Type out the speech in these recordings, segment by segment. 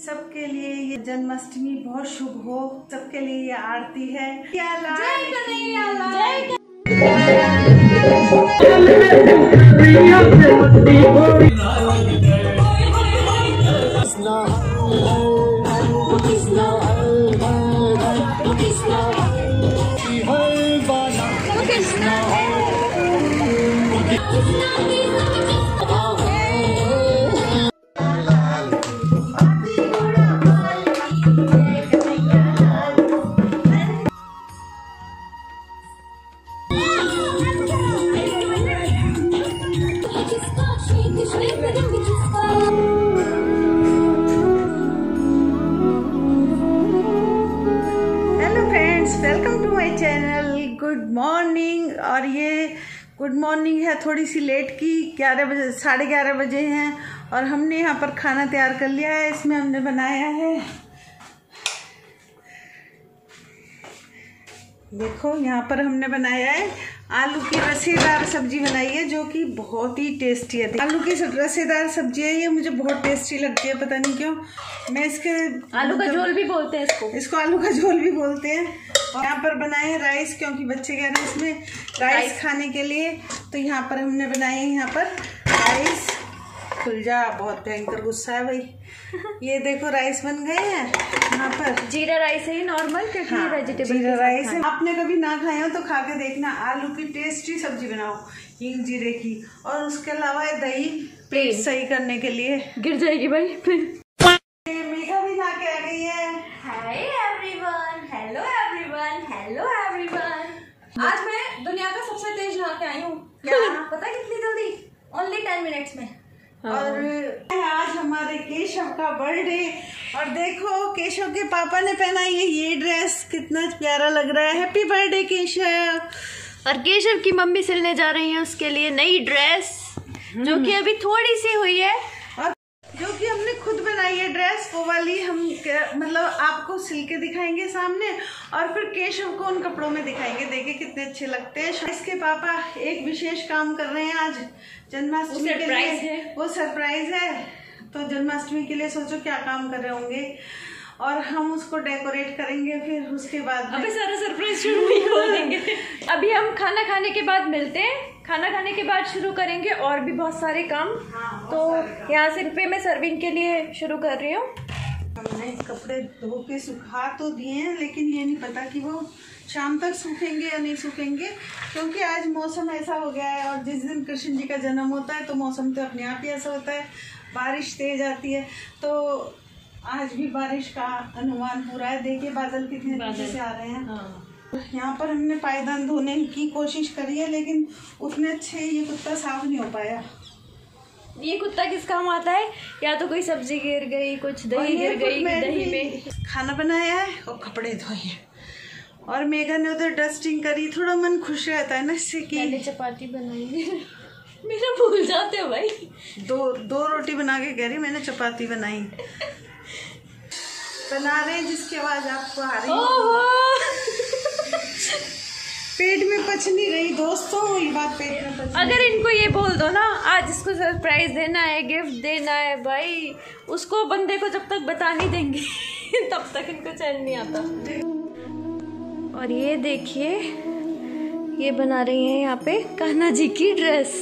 सबके लिए ये जन्माष्टमी बहुत शुभ हो, सबके लिए ये आरती है। जय Kanhaiya Lal. Welcome to my channel. Good morning. और ये गुड मॉर्निंग है थोड़ी सी लेट की, 11 बजे 11:30 बजे हैं और हमने यहाँ पर खाना तैयार कर लिया है। इसमें हमने बनाया है, देखो यहाँ पर हमने बनाया है आलू की रसेदार सब्जी बनाई है, जो कि बहुत ही टेस्टी है। आलू की रसेदार सब्जी है, ये मुझे बहुत टेस्टी लगती है, पता नहीं क्यों। मैं इसके आलू का झोल भी बोलते हैं इसको आलू का झोल भी बोलते हैं। और यहाँ पर बनाए हैं राइस, क्योंकि बच्चे कह रहे हैं इसमें राइस खाने के लिए, तो यहाँ पर हमने बनाए हैं यहाँ पर राइस। खुल जा, बहुत भयंकर गुस्सा है भाई। ये देखो राइस बन गए हैं यहाँ पर। जीरा राइस है नॉर्मल, क्योंकि वेजिटेबल जीरा राइस है। आपने कभी ना खाए हो तो खा के देखना। आलू की टेस्टी सब्जी बनाओ हींग जीरे की। और उसके अलावा दही पेट सही करने के लिए गिर जाएगी भाई। मेघा भी ना के आ गई है। Hi everyone, hello everyone, hello everyone. आज मैं दुनिया का सबसे तेज नहा के आई हूँ। क्या पता है कितनी जल्दी? ओनली 10 मिनट्स में। और आज हमारे केशव का बर्थडे, और देखो केशव के पापा ने पहना ये ड्रेस, कितना प्यारा लग रहा है। Happy birthday Keshav. और केशव की मम्मी सिलने जा रही है उसके लिए नई ड्रेस, जो कि अभी थोड़ी सी हुई है, और जो कि हमने खुद बनाई है ड्रेस। वो वाली हम मतलब आपको सिल के दिखाएंगे सामने, और फिर केशव को उन कपड़ों में दिखाएंगे। देखिए कितने अच्छे लगते हैं। इसके पापा एक विशेष काम कर रहे हैं आज जन्माष्टमी के लिए। वो सरप्राइज है, तो जन्माष्टमी के लिए सोचो क्या काम कर रहे होंगे, और हम उसको डेकोरेट करेंगे। फिर उसके बाद अभी सारा सरप्राइज शुरू ही हो देंगे। अभी हम खाना खाने के बाद मिलते हैं। खाना खाने के बाद शुरू करेंगे और भी बहुत सारे काम। तो यहाँ से पे मैं सर्विंग के लिए शुरू कर रही हूँ। हमने कपड़े धो के सुखा तो दिए हैं, लेकिन ये नहीं पता कि वो शाम तक सूखेंगे या नहीं सूखेंगे, क्योंकि आज मौसम ऐसा हो गया है। और जिस दिन कृष्ण जी का जन्म होता है तो मौसम तो अपने आप ही ऐसा होता है, बारिश तेज आती है। तो आज भी बारिश का अनुमान पूरा है। देखिए बादल कितने तेजी से आ रहे हैं। हाँ। यहाँ पर हमने पायदान धोने की कोशिश करी है, लेकिन उतने अच्छे ये कुत्ता साफ नहीं हो पाया। ये कुत्ता किस काम आता है? या तो कोई सब्जी गिर गई, कुछ दही गिर गई, दही में खाना बनाया है और कपड़े धोए हैं। और मेघा ने उधर डस्टिंग करी। थोड़ा मन खुश रहता है ना इससे कि मैंने चपाती बनाई है। मेरा भूल जाते हो भाई। दो रोटी बना के कह रही मैंने चपाती बनाई। बना रहे जिसके आवाज आपको आ रही है। पेट में पच नहीं रही दोस्तों, ये बात पेट में पच। अगर इनको ये बोल दो ना आज इसको सरप्राइज देना है, गिफ्ट देना है, भाई उसको बंदे को जब तक बता नहीं देंगे तब तक इनको चैन नहीं आता। और ये देखिए ये बना रही हैं यहाँ पे कान्हा जी की ड्रेस।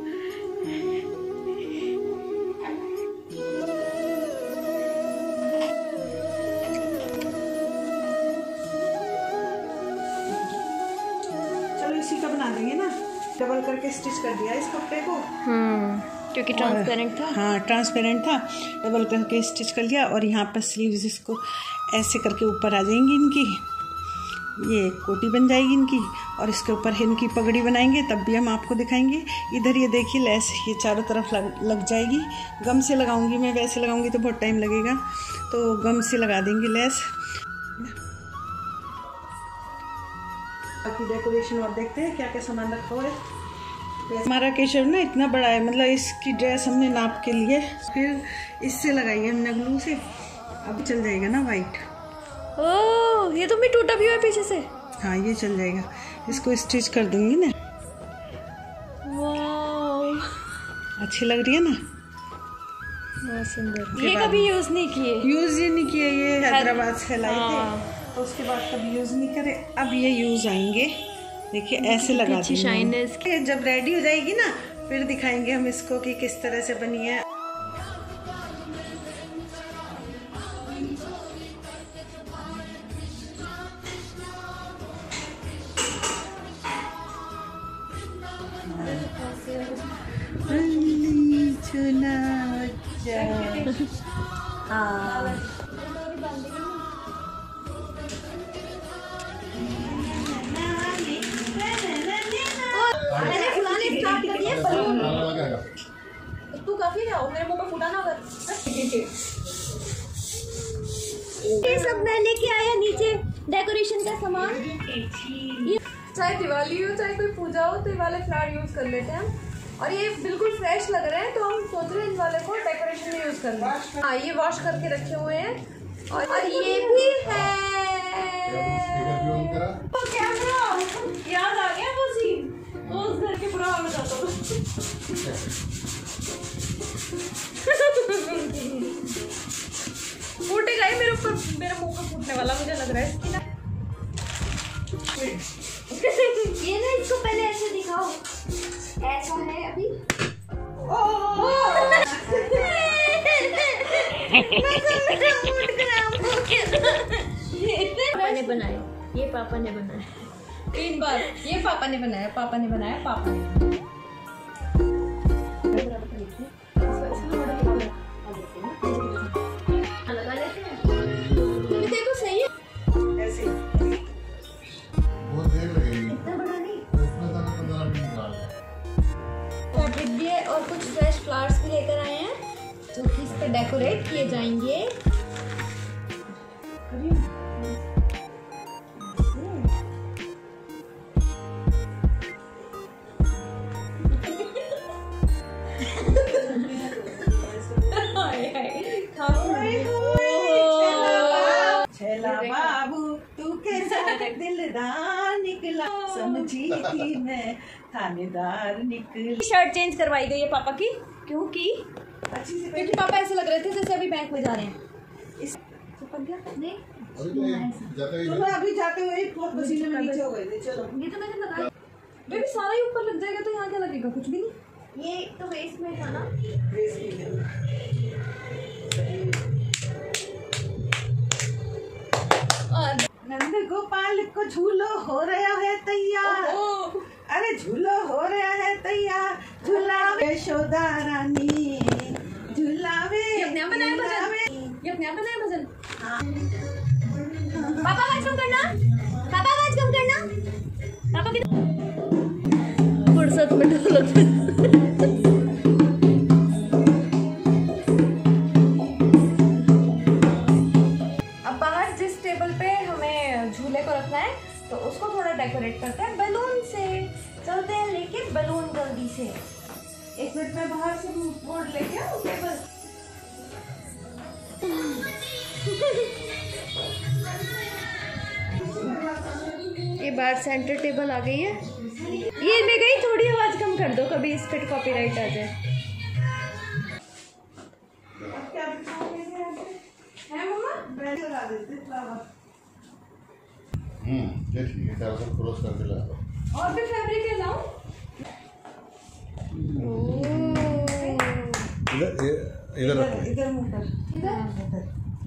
इसी का बना देंगे ना। डबल करके स्टिच कर दिया इस कपड़े को, क्योंकि ट्रांसपेरेंट था। हाँ ट्रांसपेरेंट था, डबल करके स्टिच कर लिया। और यहाँ पर स्लीव्स इसको ऐसे करके ऊपर आ जाएंगी इनकी, ये कोटी बन जाएगी इनकी। और इसके ऊपर इनकी पगड़ी बनाएंगे, तब भी हम आपको दिखाएंगे। इधर ये देखिए लेस ये चारों तरफ लग जाएगी। गम से लगाऊंगी मैं, वैसे लगाऊंगी तो बहुत टाइम लगेगा, तो गम से लगा देंगे लेस। बाकी डेकोरेशन और देखते हैं क्या क्या सामान रखा हुआ है। हमारा केशव ना इतना बड़ा है, मतलब इसकी ड्रेस हमने नाप के लिए, फिर इससे लगाई है हमने ग्लू से। अब चल जाएगा ना वाइट। ओह ये तो भी टूटा भी हुआ है पीछे से। हाँ ये चल जाएगा, इसको स्टिच कर दूंगी ना। वाह अच्छी लग रही है ना। बहुत सुंदर। ये कभी यूज नहीं किए? यूज ही नहीं किए, ये हैदराबाद से लाए हाँ। थे, तो उसके बाद कभी यूज नहीं करे। अब ये यूज आएंगे, देखिए ऐसे लगा अच्छी शाइन है इसकी। जब रेडी हो जाएगी ना फिर दिखाएंगे हम इसको कि किस तरह से बनी है। हाँ तू काफी रहा हो, मेरे मुंह पे फूटा ना कर। ये सब मैं लेके आया नीचे डेकोरेशन का सामान। चाहे दिवाली हो चाहे कोई पूजा हो तो ये वाले फ्लावर यूज कर लेते हैं हम। और ये बिल्कुल फ्रेश लग रहे हैं तो हम सोच रहे हैं इन वाले को डेकोरेशन में यूज करना। हाँ ये वॉश करके रखे हुए हैं। और ये भी है तो कैमरा याद आ गया वो सीन, वो उस घर के बुरा हाल हो जाता फूटेगा ही मेरे ऊपर, मेरे मुंह पे फूटने वाला मुझे लग रहा है इसकी ना। ये ना इसको पहले ऐसे दिखाओ, ऐसा है अभी। पापा ने बनाए, ये पापा ने बनाया 3 बार। ये पापा ने बनाया, पापा ने बनाया, पापा ने। लगा लेते हैं, देखो सही है ऐसे। इतना बड़ा नहीं। फैब्रिक भी है और कुछ फ्रेश फ्लावर्स भी लेकर आए हैं जो कि इस पर डेकोरेट किए जाएंगे। छेला बाबू तू कैसा दिलदार निकला, समझी थी मैं थानेदार निकली। शर्ट चेंज करवाई गई है पापा की, क्योंकि अच्छी से क्योंकि पापा ऐसे लग रहे थे जैसे अभी बैंक में जा रहे हैं। इस नहीं तुम अभी जाते हुए बहुत पसीने में नीचे हो गए थे। चलो ये तो मैंने बताया बेबी, सारा ही ऊपर लग जाएगा तो यहाँ क्या लगेगा, कुछ भी नहीं। ये तो वेस्ट में था ना। नंद गोपाल को झूलो हो रहा है तैयार, अरे झूलो हो रहा है तैयार, झूलावे यशोदा रानी, झूलावे। ये अपने आप बनाया भजन, ये अपने आप बनाया भजन। पापा आवाज कम करना, पापा आवाज कम करना, पापा की फुर्सत में ढोलक। झूले को रखना है तो उसको थोड़ा डेकोरेट करते हैं बैलून से। चलते हैं लेके बैलून जल्दी से। 1 मिनट में बाहर से बोर्ड लेके आओ टेबल। ये बाहर सेंटर टेबल आ गई है। ये ले गई, थोड़ी आवाज कम कर दो, कभी इस पे कॉपीराइट आ जाए। है मम्मा? ये ठीक है, चारों तरफ क्रॉस करके लगा दो। और भी फैब्रिक है लाओ। इधर रखो, इधर मुंह कर, इधर।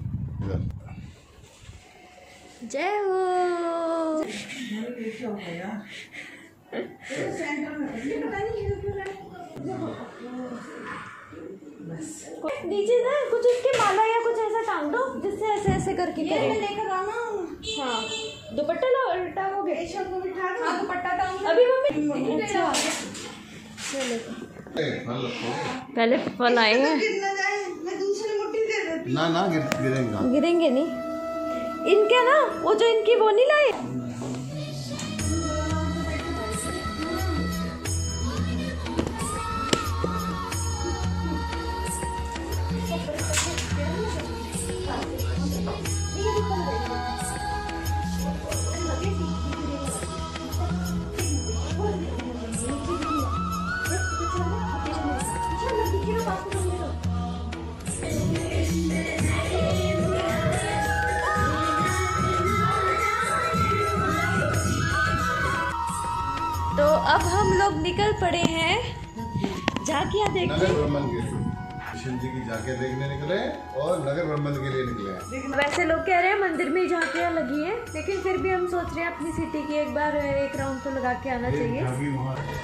जय हो। हो गया सेंटर में पता नहीं नीचे ना कुछ उसके माला या कुछ ऐसा टांग दो जिससे ऐसे ऐसे करके ये मैं लेकर आना। हाँ दुपट्टा लो, टांगोगे? को बिठा दो। हाँ दुपट्टा टांग अभी मम्मी। अच्छा चलो पहले फल आए हैं। गिर ना जाए, मैं दूसरी मुट्ठी दे देती। ना गिरेंगे, गिरेंगे नहीं। इनके ना वो जो इनकी वो नहीं लाए। अब हम लोग निकल पड़े हैं झांकियाँ देखने। नगर भ्रमण के लिए कृष्ण जी की झांकियाँ देखने निकले और नगर भ्रमण के लिए निकले हैं। वैसे लोग कह रहे हैं मंदिर में ही झांकियाँ लगी हैं, लेकिन फिर भी हम सोच रहे हैं अपनी सिटी की एक बार एक राउंड तो लगा के आना चाहिए।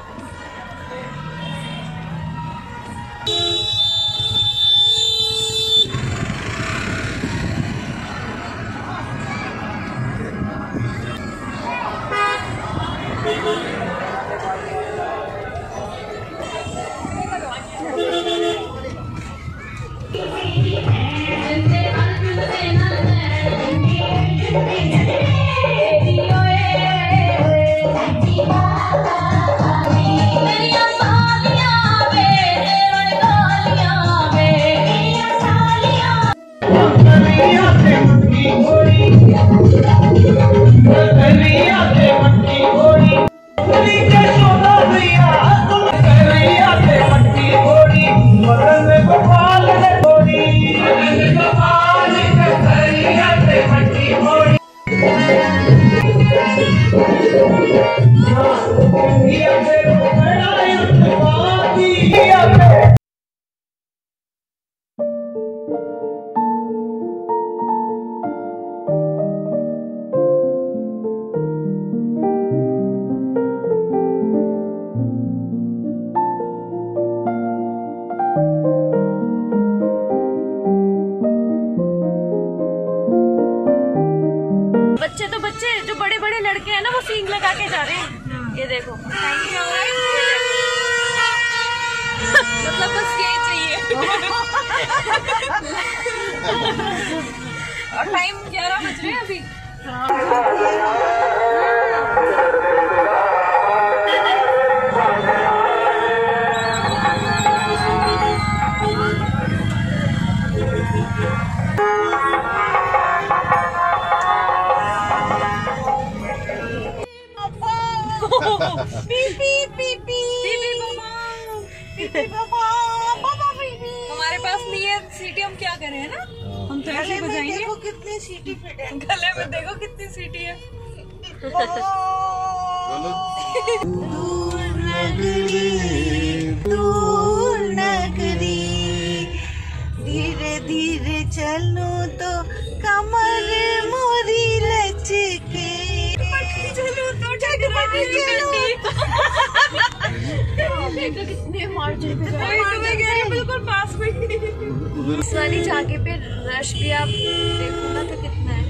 बच्चे तो बच्चे, जो बड़े बड़े लड़के हैं ना वो सींग लगा के जा रहे हैं। ये देखो मतलब बस ये चाहिए। और टाइम 11 बज रहे हैं अभी। हमारे पास नहीं है सीटी, हम क्या करें है ना, हम तो ऐसे बजाएंगे। देखो कितनी सीटी फिट है गले में, देखो कितनी सीटी है। दूर नगरी धीरे धीरे चलो तो कमर मोरी लचके, चलो तो कितने मार्जिन पे बिल्कुल पास में। इस वाली झांकी पे रश भी आप देखो ना तो कितना है।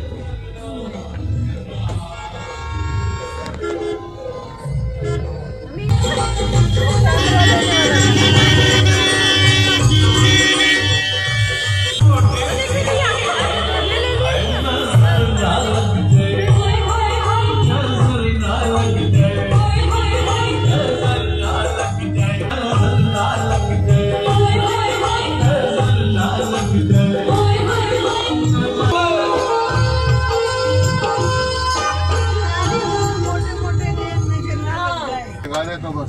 तो बस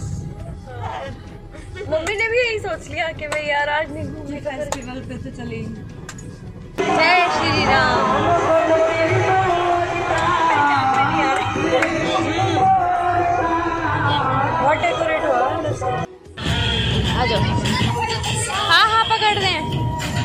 मम्मी ने भी यही सोच लिया कि भाई यार आज नहीं घूमने, फेस्टिवल पे तो चलेंगे। जय श्री राम। बहुत डेकोरेट हुआ। आ जाओ। हाँ हाँ पकड़ रहे हैं।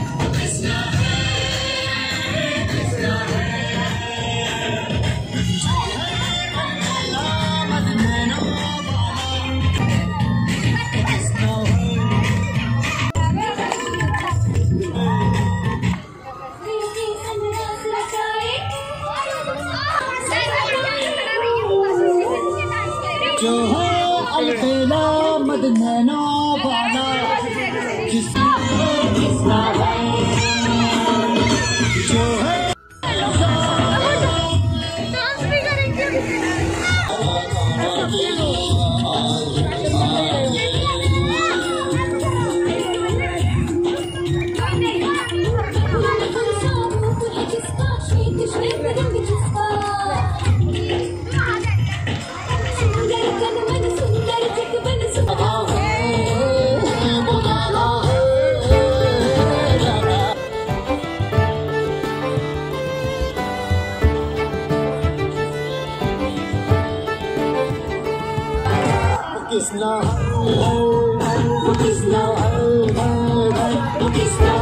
जो है अलबेला मदनैना वाला जिसका जो है Gonna कृष्णा हरे हरे कृष्णा हरे हरे कृष्णा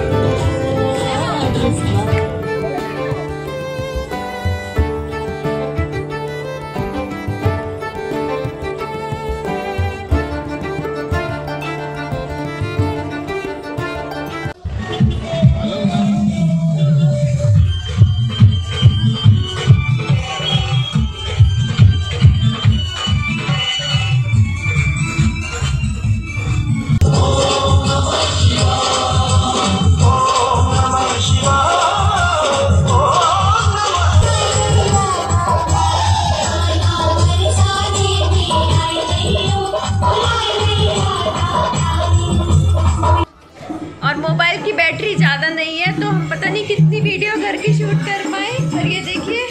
और मोबाइल की बैटरी ज़्यादा नहीं है तो हम पता नहीं कितनी वीडियो घर की शूट कर पाए। पर ये देखिए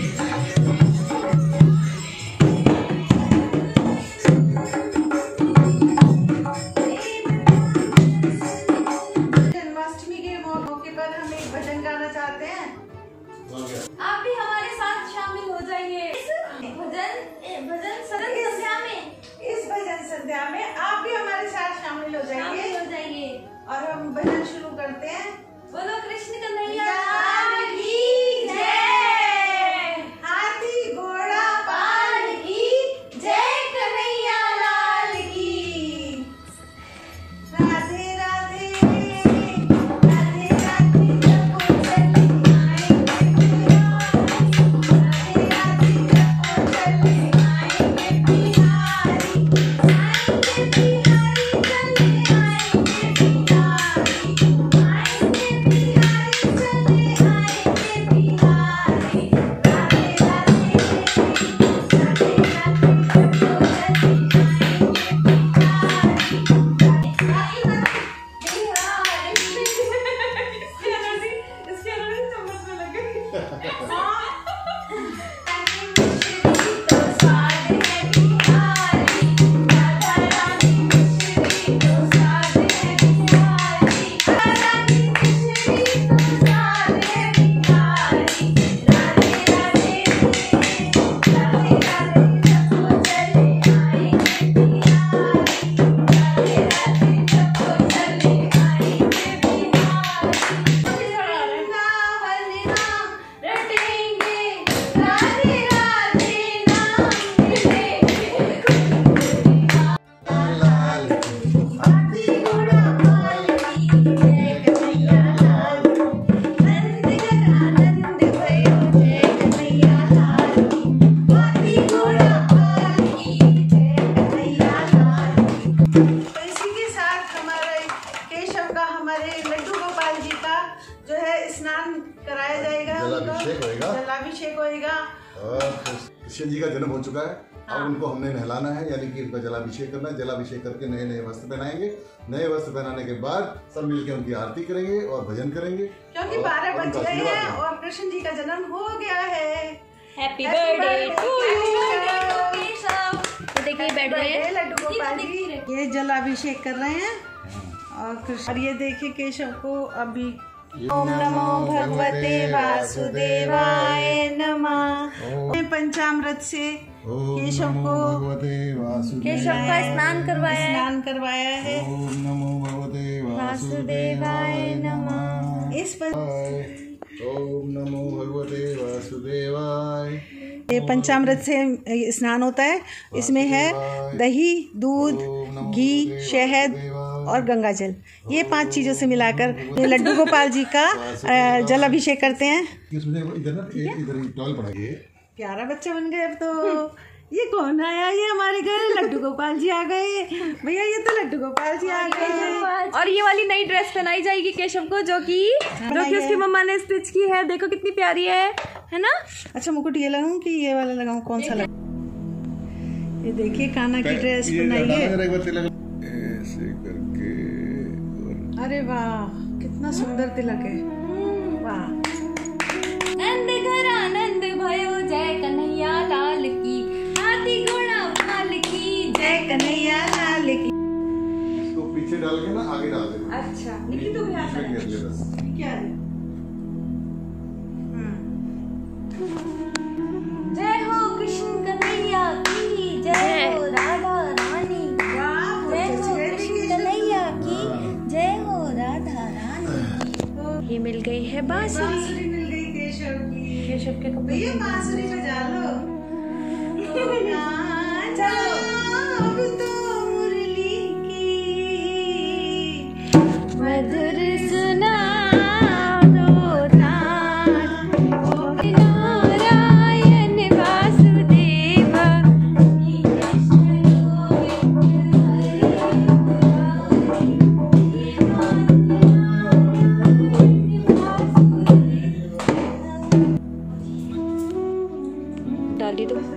जन्माष्टमी के मौके पर हम एक भजन गाना चाहते हैं। आप भी हमारे साथ शामिल हो जाइए भजन संध्या में। इस भजन संध्या में आप भी हमारे साथ शामिल हो जाइए और हम भजन शुरू करते हैं। बोलो कृष्ण कन्हैया लाल की जय, हाथी घोड़ा पाल की जय कन्हैया लाल की। राधे राधे राधे राधे जपो चले आएंगे बिहारी, राधे राधे जपो चले आएंगे बिहारी, आएंगे बिहारी चले आएंगे जलाभिषेक होएगा। और कृष्ण जी का जन्म हो चुका है, अब उनको हमने नहलाना है, यानी कि उनका जलाभिषेक करना है। जलाभिषेक करके नए नए वस्त्र पहनाएंगे। नए वस्त्र पहनाने के बाद सब मिलकर उनकी आरती करेंगे और भजन करेंगे, क्योंकि 12 बज गए हैं और कृष्ण जी का जन्म हो गया है। Happy birthday to you. तो देखिए बैठ गए लड्डू गोपाल जी, ये जलाभिषेक कर रहे हैं और कृष्ण। और ये देखिए केशव को अभी ओम नमो भगवते वासुदेवाय नमः। पंचामृत से केशव को केशव का स्नान करवाया है। ओम नमो भगवते वासुदेवाय नमः। इस ओम नमो भगवते वासुदेवाय। ये पंचामृत से स्नान होता है। इसमें है दही, दूध, घी, शहद और गंगा जल। ये 5 चीजों से मिलाकर लड्डू गोपाल जी का जलाभिषेक करते हैं। प्यारा बच्चा बन गया। अब तो ये कौन आया? ये हमारे घर लड्डू गोपाल जी आ गए भैया। ये तो लड्डू गोपाल जी आ गए। और ये वाली नई ड्रेस पहनाई जाएगी केशव को, जो कि उसकी मम्मा ने स्टिच की है। देखो कितनी प्यारी है ना। अच्छा मुकुट ये लगाऊं कि ये वाला लगाऊं? कौन सा लगाऊं? ये देखिए कान्हा की ड्रेस बनाई है। ऐसे करके। अरे वाह कितना सुंदर तिलक है। वाह। नंद घर आनंद भयो जय कन्हैया लाल की, हाथी घोड़ा पाल की जय कन्हैया लाल की। इसको पीछे डाल के ना आगे डाल देना। अच्छा निकी तू भी हाथ इसमें घेर ले बस। क्या है? जय हो कृष्ण कन्हैया की, जय हो राधा रानी है बांसुरी। बांसुरी मिल गई केशव की। केशव के कपड़े भैया बांसुरी बजा लो। चलो। अब तो मुरली की मधुर सुना दो तान, ओ नारायण वासुदेव। डाली दो।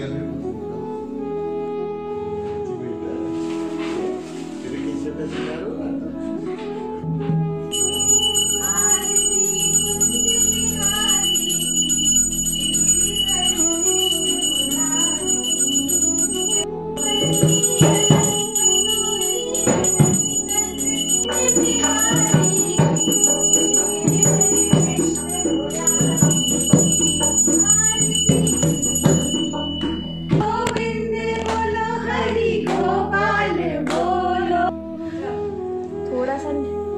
थोड़ा सा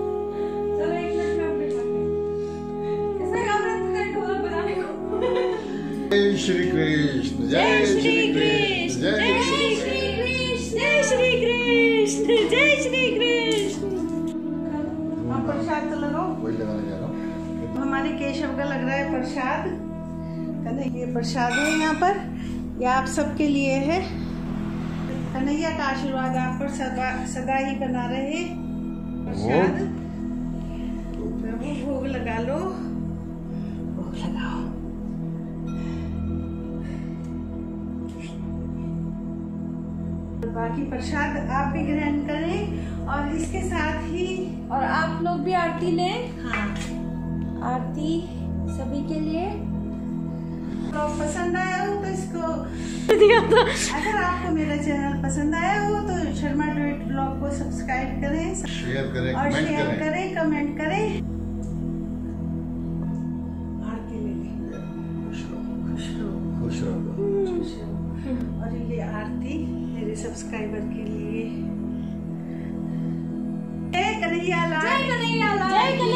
जय श्री कृष्ण, जय श्री कृष्ण, जय श्री कृष्ण, जय श्री कृष्ण, जय श्री कृष्ण। आप प्रसाद तो लगाओ। वही लगाने जा रहा हूँ। हमारे केशव का लग रहा है प्रसाद। कन्हैया प्रसाद है यहाँ पर, ये आप सबके लिए है। कन्हैया का आशीर्वाद आप पर सदा ही बना रहे। प्रसाद प्रभु भोग लगा लो, भोग लगाओ। बाकी प्रसाद आप भी ग्रहण करें और इसके साथ ही और आप लोग भी आरती लें। हाँ, आरती सभी के लिए। तो पसंद आया हो तो इसको, दिया था। अगर आपको मेरा चैनल पसंद आया हो तो शर्मा डुएट ब्लॉग को सब्सक्राइब करें शेयर करें, और कमेंट शेयर करें। करें, कमेंट करें। आरती ले लें। खुश रहो, खुश रहो। खुश रहो। और ये आरती मेरे सब्सक्राइबर के लिए। जय कन्हैया लाल। जय कन्हैया लाल।